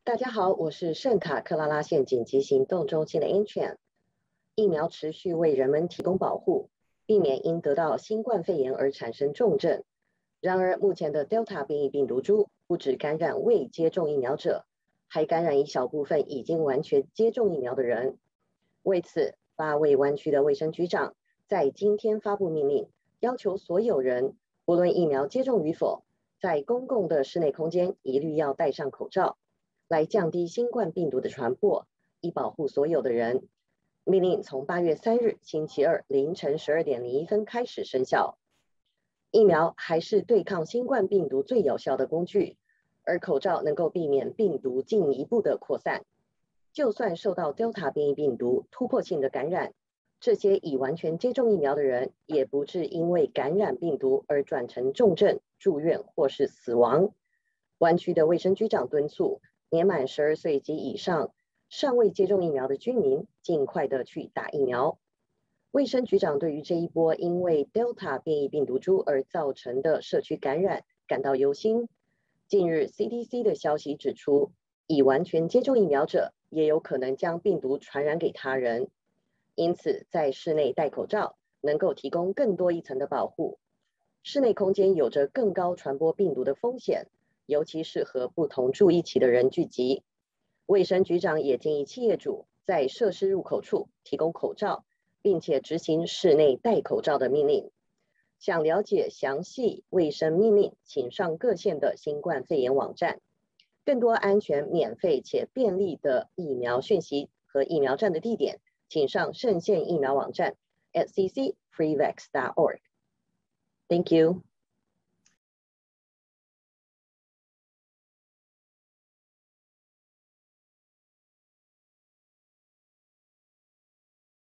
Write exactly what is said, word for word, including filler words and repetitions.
大家好，我是圣塔克拉拉县紧急行动中心的 Anchan。疫苗持续为人们提供保护，避免因得到新冠肺炎而产生重症。然而，目前的 Delta 变异病毒株不只感染未接种疫苗者，还感染一小部分已经完全接种疫苗的人。为此，八位湾区的卫生局长在今天发布命令，要求所有人，无论疫苗接种与否，在公共的室内空间一律要戴上口罩，来降低新冠病毒的传播，以保护所有的人。命令从八月三日星期二凌晨十二点零一分开始生效。疫苗还是对抗新冠病毒最有效的工具，而口罩能够避免病毒进一步的扩散。就算受到 Delta 变异病毒突破性的感染，这些已完全接种疫苗的人也不致因为感染病毒而转成重症、住院或是死亡。湾区的卫生局长敦促年满十二岁及以上尚未接种疫苗的居民尽快的去打疫苗。卫生局长对于这一波因为 Delta 变异病毒株而造成的社区感染感到忧心。近日 C D C 的消息指出，已完全接种疫苗者也有可能将病毒传染给他人，因此在室内戴口罩能够提供更多一层的保护。室内空间有着更高传播病毒的风险，尤其是和不同住一起的人聚集。卫生局长也建议企业主在设施入口处提供口罩，并且执行室内戴口罩的命令。想了解详细卫生命令，请上各县的新冠肺炎网站。更多安全、免费且便利的疫苗讯息和疫苗站的地点，请上圣县疫苗网站 at c c free vax dot org。Thank you.